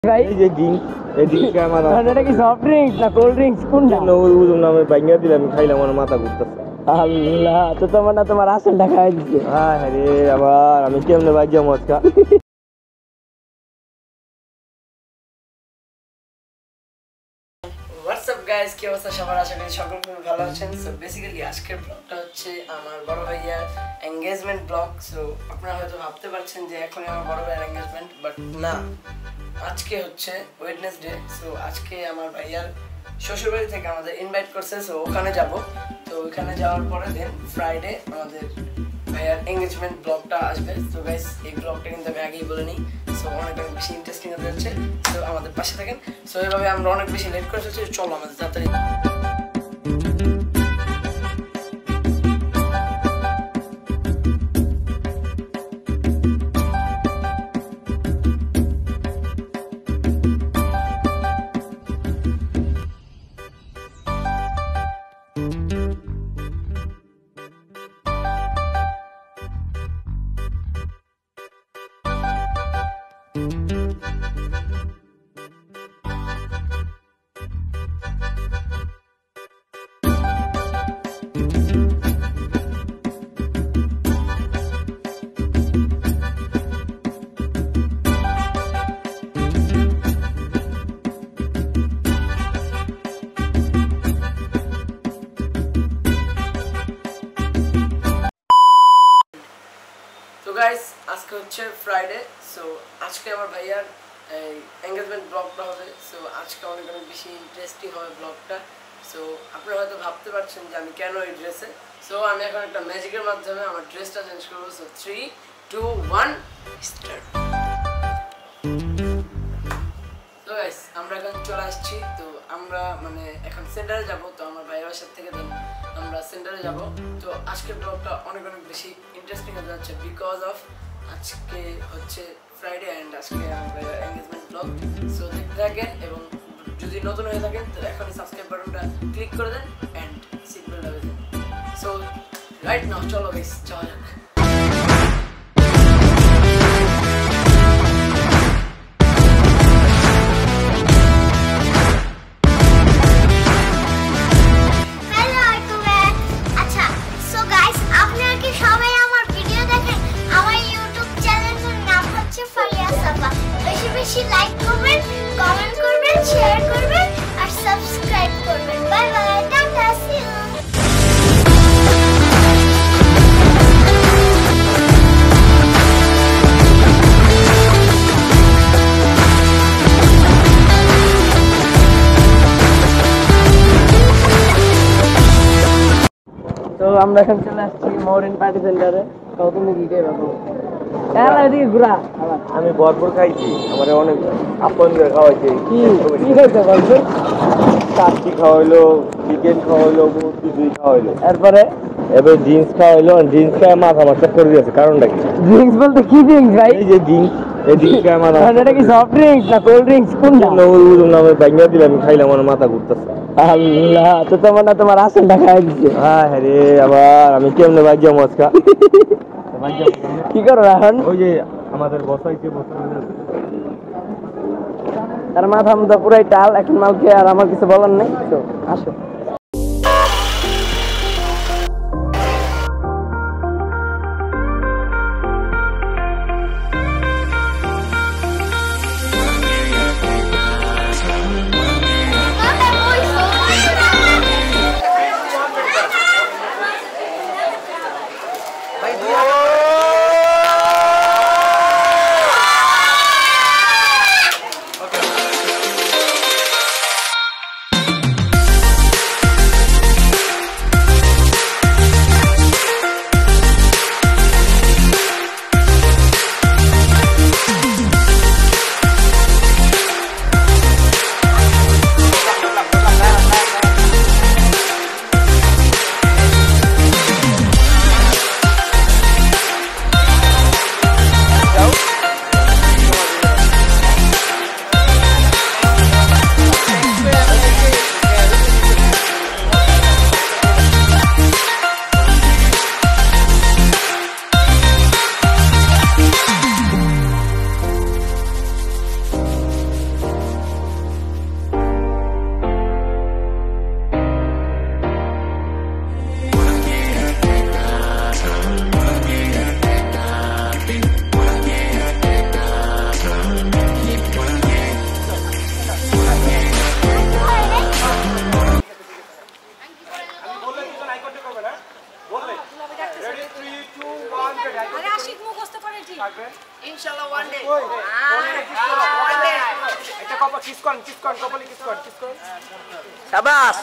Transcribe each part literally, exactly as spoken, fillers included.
ভাই এই যে ড্রিঙ্ক এই ড্রিঙ্ক আমার এটা কি সফট ড্রিঙ্কস না কোল্ড ড্রিঙ্কস কোনটা? না ওই বুঝুন না আমি বাইঙ্গা দিলাম আমি খাইলাম আমার মাথা ঘুরতেছে। আল্লাহ তো তোমার না তোমার আসলটা খাই দিছে। হ্যাঁ হ্যাঁ রে আবার আমি কেমনে বাজ্যা মজকা। হোয়াটসঅ্যাপ গাইস, কি অবস্থা সবার? আশা করি সকলে খুব ভালো আছেন। সো বেসিক্যালি আজকের ব্লগটা হচ্ছে আমার বড় ভাইয়ার এঙ্গেজমেন্ট ব্লগ। সো আপনারা হয়তো ভাবতে পারছেন যে এখন আমার বড় ভাইয়ার এঙ্গেজমেন্ট, বাট না, আজকে হচ্ছে ওয়েডনেসডে। সো আজকে আমার ভাইয়ার শ্বশুরবাড়ি থেকে আমাদের ইনভাইট করছে, সো ওখানে যাব। তো ওখানে যাওয়ার পরে দেন ফ্রাইডে আমাদের ভাইয়ার এঙ্গেজমেন্ট ব্লগটা আসবে। তো গাইস এই ব্লগটা কিন্তু আমি আগেই বলে নিই, সো অনেক অনেক বেশি ইন্টারেস্টিং হতে যাচ্ছে। তো আমাদের পাশে থাকেন। সো এইভাবে আমরা অনেক বেশি লেট করে ফেলছি, চলো আমাদের তাড়াতাড়ি। গাইস আজকে হচ্ছে ফ্রাইডে। সো আজকে আমার ভাইয়ার এই এঙ্গেজমেন্ট ব্লগটা হবে। সো আজকে অনেক অনেক বেশি ইন্টারেস্টিং হবে ব্লগটা। সো আপনারা হয়তো ভাবতে পারছেন যে আমি কেন এই ড্রেসে। সো আমি এখন একটা ম্যাজিকের মাধ্যমে আমার ড্রেসটা চেঞ্জ করবো। So three two one start. তো গাইস আমরা এখন চলে আসছি। তো আমরা মানে এখন সেন্টারে যাব। তো আমার ভাইয়ের বাসার থেকে দেন আমরা সেন্টারে যাব। তো আজকের ব্লগটা অনেক অনেক বেশি ইন্টারেস্টিং হতে যাচ্ছে, বিকজ অফ আজকে হচ্ছে ফ্রাইডে অ্যান্ড আজকে আমার ভাইয়ের এঙ্গেজমেন্ট ব্লগ। সো দেখতে থাকেন এবং যদি নতুন হয়ে থাকেন তো এখনই সাবস্ক্রাইব বাটনটা ক্লিক করে দেন অ্যান্ড সিট বেল্ট লাগিয়ে দেন। সো রাইট নাও চলো গাইস যাওয়া যাক। লাইক করবেন, কমেন্ট করবেন, শেয়ার করবেন আর সাবস্ক্রাইব করবেন। Bye bye, tata, see you. তো আমরা এখন চলে আসছি মৌরিন পার্টি সেন্টারে। তো তুমি কি খাই বাবু? হ্যাঁ এদিকে ঘুরা। আমি ভরপুর খাইছি, আমার অনেক আপন করে খাওয়াইছে। কি কি খাইতে বলছো? কাচ্চি খাওয়াইলো, চিকেন খাওয়াইলো, বহুত কিছুই খাওয়াইলো। এরপরে এবার জিন্স খাওয়াইলো, জিন্স খাওয়া মাথা আমার করে দিয়েছে। কারণটা কি? ড্রিঙ্কস বলতে কি ড্রিঙ্কস ভাই? এই যে ড্রিঙ্ক এই ড্রিঙ্ক খাওয়া মাথা। এটা কি সফট ড্রিঙ্কস না কোল্ড ড্রিঙ্কস কোনটা? না ওই বুঝুন না আমি বাইঙ্গা দিলাম আমি খাইলাম আমার মাথা ঘুরতেছে। আল্লাহ তো তোমার না তোমার আসলটা খাই দিছে। হ্যাঁ হ্যাঁ রে আবার আমি কেমনে বাজ্যা মজকা। কি করো এখন? ওই যে আমাদের বসাইছে বসে তার মাথা মতো পুরাই টাল। এখন মালকে আর আমার কিছু বলার নেই। তো আসো। কিস করেন কিস করেন কপালে কিস করেন কিস করেন শাবাশ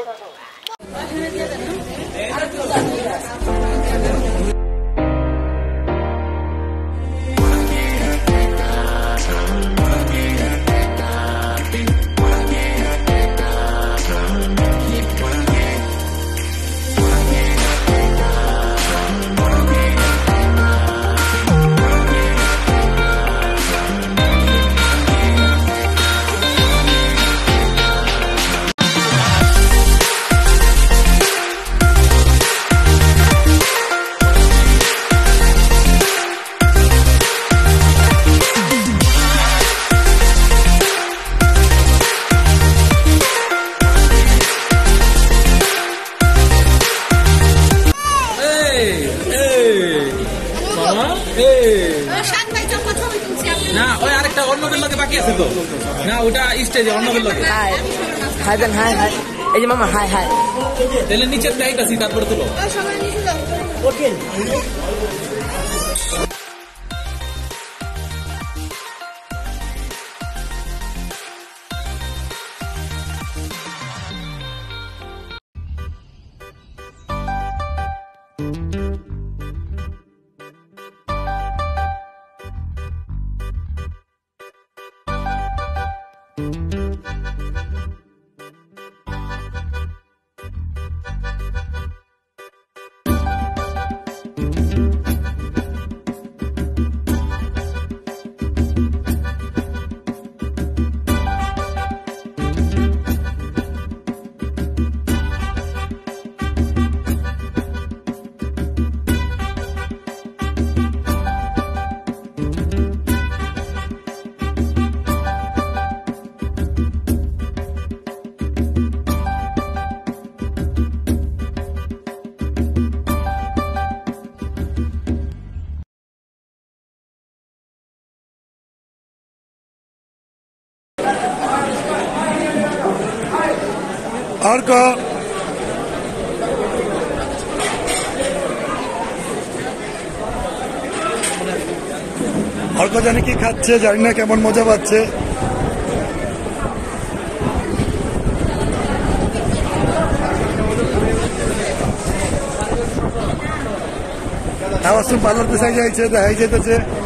না ওই আরেকটা অর্ণবের লগে বাকি আছে তো না ওটা স্টেজে অর্ণবের লগে hi hi then hi hi এই যে মামা হাই হাই তাহলে নিচে যাইতাছি তারপরে তুলো ওকে अर्क अर्क जाने की खाচ্ছে জানি না কেমন মজা পাচ্ছে আওয়াজ পার্লার দেশে যাইছে দেখাই যাইতেছে